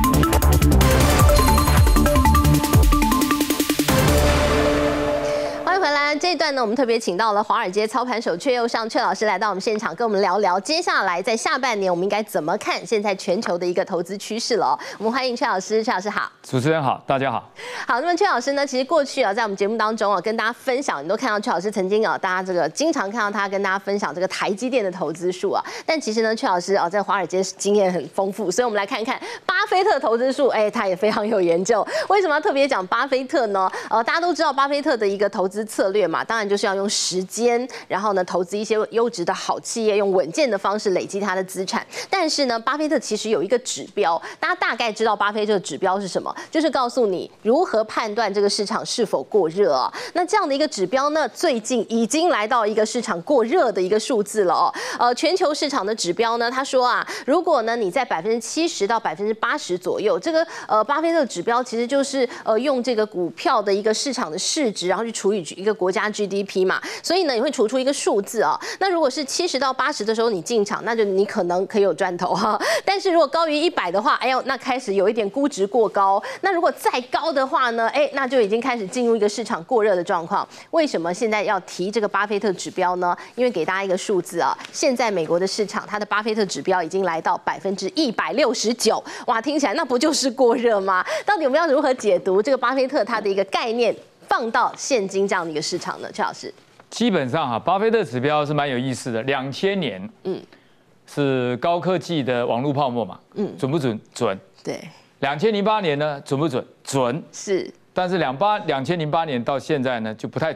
欢迎回来，这一段呢，我们特别请到了华尔街操盘手阙佑尚阙老师来到我们现场，跟我们聊聊接下来在下半年我们应该怎么看现在全球的一个投资趋势了、哦。我们欢迎阙老师，阙老师好。 主持人好，大家好。 好，那么阙老师呢，其实过去啊，在我们节目当中啊，跟大家分享，你都看到阙老师曾经啊，大家这个经常看到他跟大家分享这个台积电的投资数啊。但其实呢，阙老师啊，在华尔街经验很丰富，所以我们来看看巴菲特投资数，哎，他也非常有研究。为什么要特别讲巴菲特呢？呃，大家都知道巴菲特的一个投资策略嘛，当然就是要用时间，然后呢，投资一些优质的好企业，用稳健的方式累积他的资产。但是呢，巴菲特其实有一个指标，大家大概知道巴菲特的指标是什么，就是告诉你如何判断这个市场是否过热啊。那这样的一个指标呢，最近已经来到一个市场过热的一个数字了哦。呃，全球市场的指标呢，他说啊，如果呢你在百分之七十到百分之八十左右，这个呃巴菲特指标其实就是呃用这个股票的一个市场的市值，然后去除以一个国家 G D P 嘛，所以呢你会除出一个数字啊、哦。那如果是七十到八十的时候你进场，那就你可能可以有赚头哈。但是如果高于一百的话，哎呦，那开始有一点估值过高。那如果再高的话呢，哎，那就已经开始进入一个市场过热的状况。为什么现在要提这个巴菲特指标呢？因为给大家一个数字啊，现在美国的市场它的巴菲特指标已经来到百分之一百六十九，哇，听起来那不就是过热吗？到底我们要如何解读这个巴菲特它的一个概念？放到现今这样的一个市场呢，阙老师， 基本上哈，巴菲特指标是蛮有意思的。两千年，嗯，是高科技的网络泡沫嘛，嗯，准不准？准。 对。两千零八年呢，准不准？准。 是。 但是两八两千零八年到现在呢，就不太准。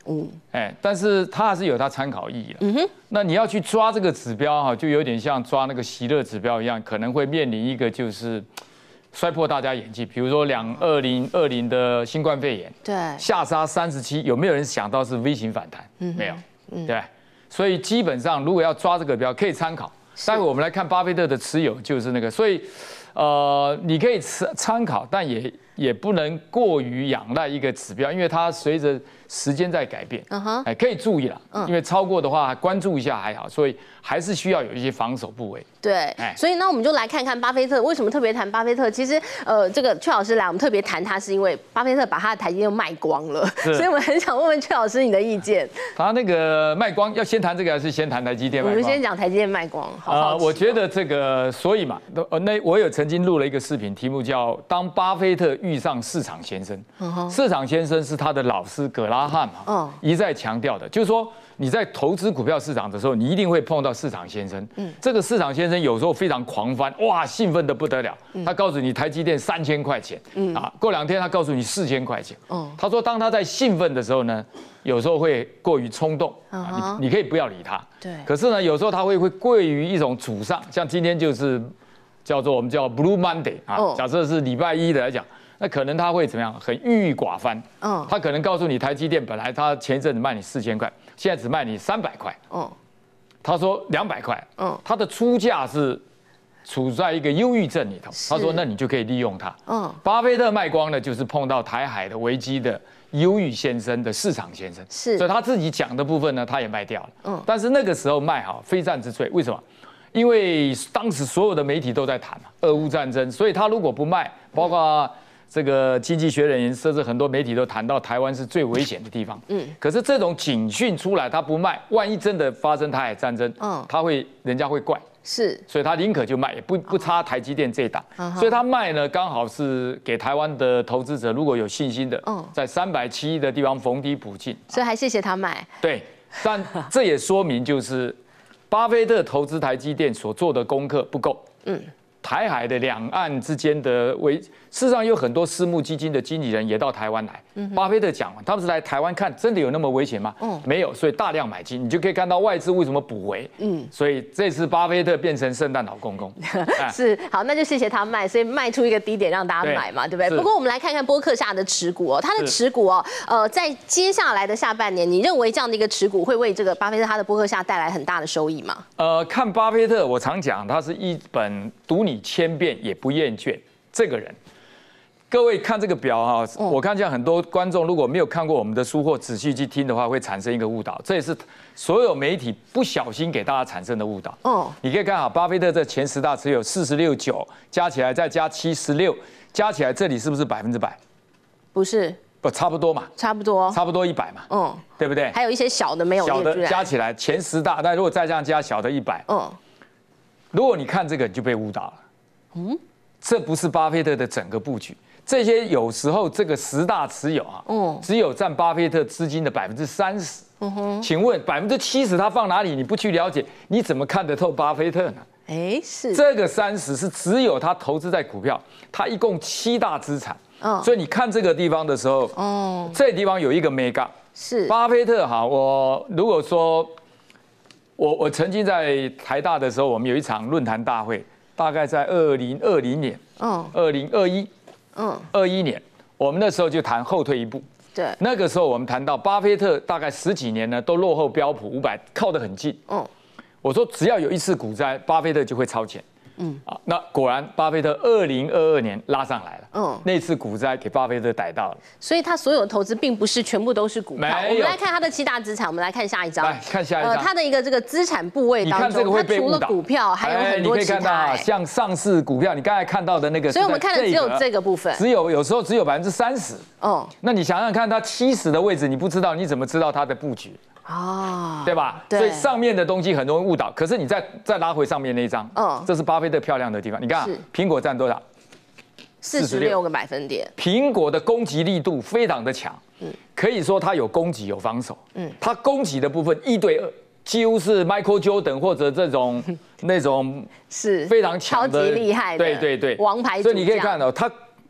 嗯，哎，但是它还是有它参考意义的。嗯哼，那你要去抓这个指标哈，就有点像抓那个喜乐指标一样，可能会面临一个就是摔破大家眼镜。比如说两二零二零的新冠肺炎， 对， 下杀三十七，有没有人想到是 V 型反弹？嗯，没有，嗯，对。所以基本上如果要抓这个标，可以参考。待会我们来看巴菲特的持有就是那个，所以呃，你可以参参考，但也也不能过于仰赖一个指标，因为它随着时间在改变，嗯哼，哎，可以注意了，因为超过的话关注一下还好，所以还是需要有一些防守部位。 对，所以呢，我们就来看看巴菲特为什么特别谈巴菲特。其实，呃，这个阙老师来，我们特别谈他，是因为巴菲特把他的台积电卖光了，所以我们很想问问阙老师你的意见。 他那个卖光，要先谈这个还是先谈台积电卖光？ 我们先讲台积电卖光。 呃，我觉得这个，所以嘛，那我有曾经录了一个视频，题目叫《当巴菲特遇上市场先生》。嗯、市场先生是他的老师葛拉汉嘛，嗯、一再强调的，就是说。你在投资股票市场的时候，你一定会碰到市场先生。嗯，这个市场先生有时候非常狂翻，哇，兴奋的不得了。他告诉你台积电三千块钱，嗯啊，过两天他告诉你四千块钱。嗯，他说当他在兴奋的时候呢，有时候会过于冲动，啊，你你可以不要理他。对。可是呢，有时候他会会过于一种沮丧，像今天就是叫做我们叫 Blue Monday 啊，假设是礼拜一的来讲。那可能他会怎么样？很郁郁寡欢。嗯，他可能告诉你，台积电本来他前一阵子卖你四千块，现在只卖你三百块。嗯，他说两百块。嗯，他的出价是处在一个忧郁症里头。他说，那你就可以利用它。嗯，巴菲特卖光了，就是碰到台海的危机的忧郁先生的市场先生。是，所以他自己讲的部分呢，他也卖掉了。嗯，但是那个时候卖哈，非战之罪。为什么？因为当时所有的媒体都在谈俄乌战争，所以他如果不卖，包括这个经济学人甚至很多媒体都谈到台湾是最危险的地方。嗯，可是这种警讯出来，他不卖，万一真的发生台海战争，嗯，他会人家会怪，是，所以他宁可就卖，也不不差台积电这一档。所以他卖呢，刚好是给台湾的投资者如果有信心的，在三百七的地方逢低补进。 所以还谢谢他卖。 对，但这也说明就是巴菲特投资台积电所做的功课不够。嗯。台海的两岸之间的危，事实上有很多私募基金的经理人也到台湾来。嗯、巴菲特讲，他们是来台湾看，真的有那么危险吗？嗯，没有，所以大量买进，你就可以看到外资为什么补回。嗯，所以这次巴菲特变成圣诞老公公。 是，好，那就谢谢他卖，所以卖出一个低点让大家买嘛，对不对？不过我们来看看波克夏的持股哦，他的持股哦，呃，在接下来的下半年，你认为这样的一个持股会为这个巴菲特他的波克夏带来很大的收益吗？ 呃，看巴菲特，我常讲他是一本读你千遍也不厌倦这个人。各位看这个表哈，我看像很多观众如果没有看过我们的书或仔细去听的话，会产生一个误导，这也是所有媒体不小心给大家产生的误导。哦，你可以看好巴菲特这前十大持有四十六九，加起来再加七十六，加起来这里是不是百分之百？ 不是。 不，差不多嘛， 差不多， 差不多一百嘛，嗯，对不对？ 还有一些小的没有， 小的加起来前十大，但如果再这样加小的一百，嗯，如果你看这个，你就被误导了，嗯，这不是巴菲特的整个布局，这些有时候这个十大持有啊，嗯，只有占巴菲特资金的百分之三十，嗯哼，请问百分之七十他放哪里？你不去了解，你怎么看得透巴菲特呢？ 哎，是这个三十是只有他投资在股票，他一共七大资产。Oh. 所以你看这个地方的时候，哦， oh. 这地方有一个 mega 是巴菲特哈。我如果说我我曾经在台大的时候，我们有一场论坛大会，大概在二零二零年，嗯，二零二一，嗯，二一年，我们那时候就谈后退一步。对，那个时候我们谈到巴菲特大概十几年呢都落后标普五百，靠得很近。嗯，我说只要有一次股灾，巴菲特就会超前。嗯啊，那果然巴菲特二零二二年拉上来了。嗯，那次股灾给巴菲特逮到了。 所以他所有的投资并不是全部都是股票。我们来看他的七大资产，我们来看下一张。 来看下一张。呃， 他的一个这个资产部位当中，他除了股票还有很多其他。你可以看到， 像上市股票，你刚才看到的那个。 所以我们看的只有这个部分。 只有有时候只有百分之三十。哦。那你想想看，他七十的位置你不知道，你怎么知道他的布局？哦，对吧？对，所以上面的东西很容易误导。可是你再再拉回上面那一张，嗯，这是巴菲特漂亮的地方。你看，苹果占多少？ 四十六个百分点。 苹果的攻击力度非常的强，嗯，可以说它有攻击有防守，嗯，它攻击的部分一对二，几乎是 Michael Jordan 或者这种那种是非常强的、 超级厉害的， 对对对， 王牌。 所以你可以看到它。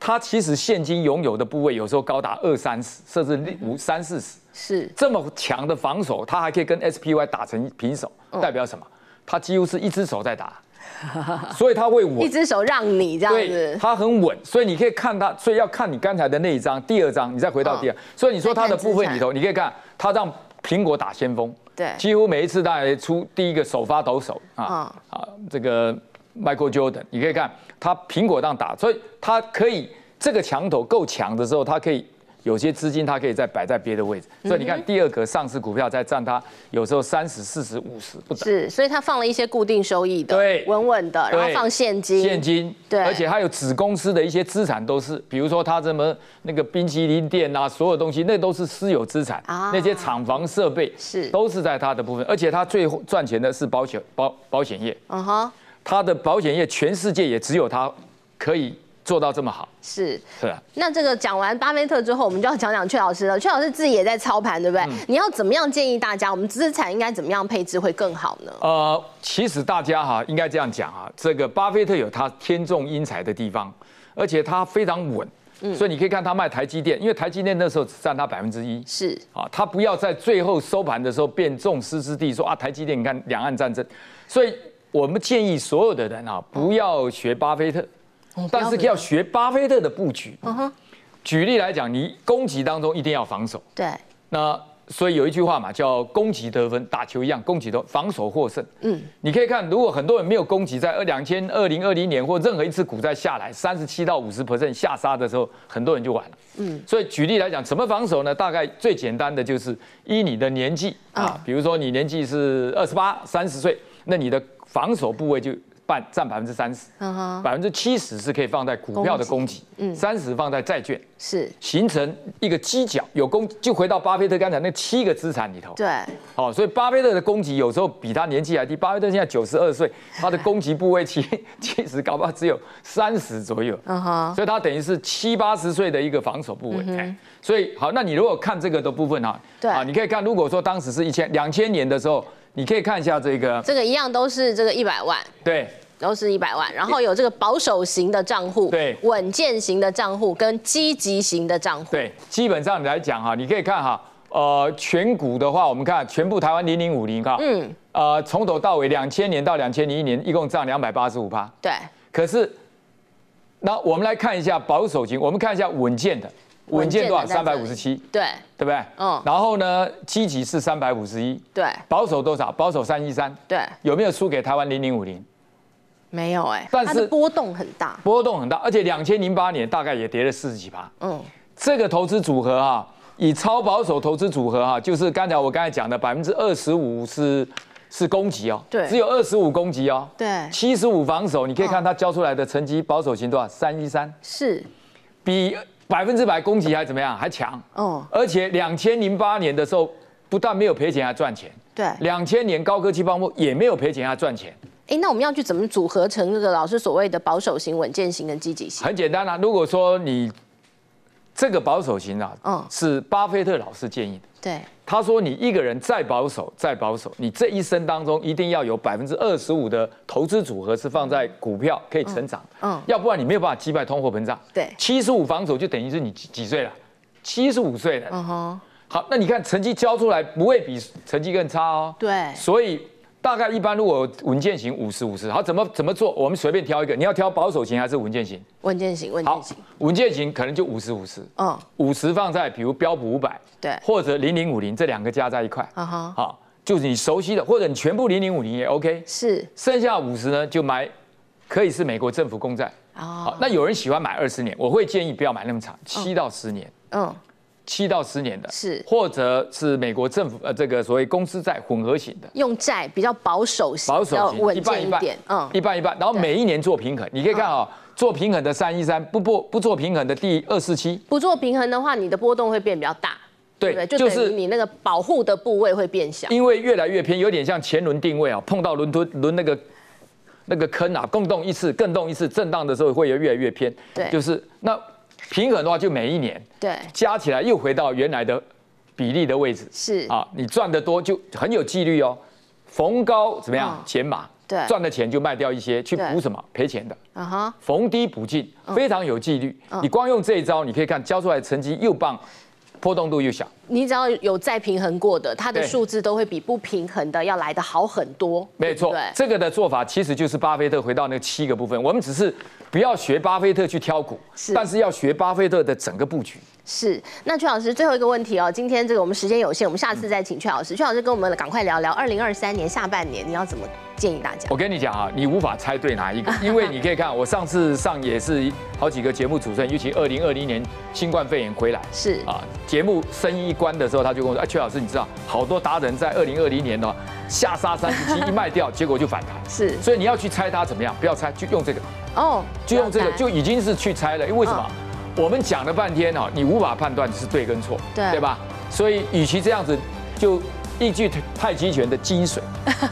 它其实现金拥有的部位有时候高达二三十，甚至五三四十。 是这么强的防守，它还可以跟 S P Y 打成平手，代表什么？它几乎是一只手在打，所以它会稳， 一只手让你这样子， 它很稳，所以你可以看它，所以要看你刚才的那一张，第二张，你再回到第二，所以你说它的部分里头，你可以看它让苹果打先锋， 对， 几乎每一次大概出第一个首发投手啊啊，这个 Michael Jordan， 你可以看它苹果这样打，所以它可以这个墙头够强的时候，它可以。有些资金它可以再摆在别的位置，所以你看第二个上市股票在占它有时候三十、四十、五十不等。 是，所以它放了一些固定收益的， 对， 稳稳的，然后放现金， 现金， 对， 而且还有子公司的一些资产都是，比如说它什么那个冰淇淋店啊，所有东西那都是私有资产，啊、那些厂房设备是都是在它的部分，而且它最赚钱的是保险保保险业，嗯哼，它的保险业全世界也只有它可以。做到这么好是是啊， 那这个讲完巴菲特之后，我们就要讲讲阙老师了。阙老师自己也在操盘，对不对？嗯、你要怎么样建议大家，我们资产应该怎么样配置会更好呢？ 呃，其实大家哈应该这样讲哈，这个巴菲特有他天纵英才的地方，而且他非常稳，嗯、所以你可以看他卖台积电，因为台积电那时候只占他百分之一， 是啊，他不要在最后收盘的时候变众矢之的，说啊台积电你看两岸战争，所以我们建议所有的人啊不要学巴菲特。但是要学巴菲特的布局。嗯哼，举例来讲，你攻击当中一定要防守。 对。 那所以有一句话嘛，叫攻击得分，打球一样，攻击得防守获胜。嗯。你可以看，如果很多人没有攻击，在二两千二零二零年或任何一次股灾下来三十七到五十 percent 下杀的时候，很多人就完了。嗯。所以举例来讲，怎么防守呢？大概最简单的就是依你的年纪啊，比如说你年纪是二十八、三十岁，那你的防守部位就。半占百分之三十，百分之七十是可以放在股票的攻击，三十放在债券， 是形成一个犄角，有攻就回到巴菲特刚才那七个资产里头。 对， 好，所以巴菲特的攻击有时候比他年纪还低，巴菲特现在九十二岁，他的攻击部位其其实搞不好只有三十左右，嗯哼，所以他等于是七八十岁的一个防守部位。嗯、所以好，那你如果看这个的部分哈， 对， 啊，你可以看，如果说当时是一千两千年的时候。你可以看一下这个， 这个一样都是这个一百万， 对， 都是一百万，然后有这个保守型的账户， 对， 稳健型的账户跟积极型的账户， 对，基本上来讲哈，你可以看哈，呃，全股的话，我们看全部台湾零零五零哈，嗯，呃，从头到尾两千年到两千零一年，一共涨两百八十五趴， 对， 可是，那我们来看一下保守型，我们看一下稳健的。稳健多少？三百五十七， 对， 对不对？嗯。然后呢，积极是三百五十一， 对。 保守多少？保守三一三， 对。 有没有输给台湾零零五零？ 没有哎， 但是波动很大， 波动很大，而且两千零八年大概也跌了四十几趴。嗯。这个投资组合哈，以超保守投资组合哈，就是刚才我刚才讲的百分之二十五是是攻击哦， 对， 只有二十五攻击哦， 对， 七十五防守。你可以看它交出来的成绩，保守型多少？三一三， 是， 比。百分之百攻击还怎么样？还强哦！而且两千零八年的时候，不但没有赔钱，还赚钱。 对， 两千年高科技泡沫也没有赔钱，还赚钱。 哎，那我们要去怎么组合成这个老师所谓的保守型、稳健型跟积极型？ 很简单啊，如果说你这个保守型啊，嗯，是巴菲特老师建议的。 对， 他说你一个人再保守再保守，你这一生当中一定要有百分之二十五的投资组合是放在股票可以成长，嗯，要不然你没有办法击败通货膨胀。 对， 七十五防守就等于是你几几岁了？七十五岁了。嗯哼。好，那你看成绩交出来不会比成绩更差哦。 对。 所以大概一般如果稳健型五十五十，好，怎么怎么做？我们随便挑一个，你要挑保守型还是稳健型？ 稳健型，稳健型。 稳健型可能就五十五十，嗯，五十放在比如标普五百。 对， 或者零零五零这两个加在一块，啊哈，好，就是你熟悉的，或者你全部零零五零也 OK， 是， 剩下五十呢就买，可以是美国政府公债，哦，好，那有人喜欢买二十年，我会建议不要买那么长，七到十年，嗯，七到十年的， 是， 或者是美国政府呃这个所谓公司债混合型的， 用债比较保守型， 保守型， 稳健一点， 嗯，一半一半，然后每一年做平衡，你可以看啊。做平衡的三一三，不不不做平衡的第二四七， 不做平衡的话，你的波动会变比较大。 对， 就等于你那个保护的部位会变小， 因为越来越偏，有点像前轮定位啊，碰到轮轮轮那个那个坑啊，更动一次，更动一次，震荡的时候会有越来越偏。 对， 就是那平衡的话，就每一年对加起来又回到原来的比例的位置。 是啊，你赚得多就很有纪律哦，逢高怎么样减码？ 对， 赚的钱就卖掉一些去补什么赔钱的， 啊哈， 逢低补进，非常有纪律。你光用这一招，你可以看交出来的成绩又棒，波动度又小。 你只要有再平衡过的，它的数字都会比不平衡的要来得好很多。 没错，这个的做法其实就是巴菲特回到那七个部分，我们只是不要学巴菲特去挑股，但是要学巴菲特的整个布局。 是，那阙老师最后一个问题哦，今天这个我们时间有限，我们下次再请阙老师。阙老师跟我们赶快聊聊二零二三年下半年你要怎么建议大家？ 我跟你讲啊，你无法猜对哪一个，因为你可以看我上次上也是好几个节目主持人，尤其二零二零年新冠肺炎回来， 是啊，节目声音一关的时候，他就跟我说，哎，阙老师，你知道好多达人在二零二零年呢下杀三十七一卖掉，结果就反弹， 是， 所以你要去猜它怎么样，不要猜，就用这个哦， 就用这个就已经是去猜了，因为为什么？我们讲了半天哦，你无法判断是对跟错， 对对吧？所以与其这样子，就依据太极拳的精髓，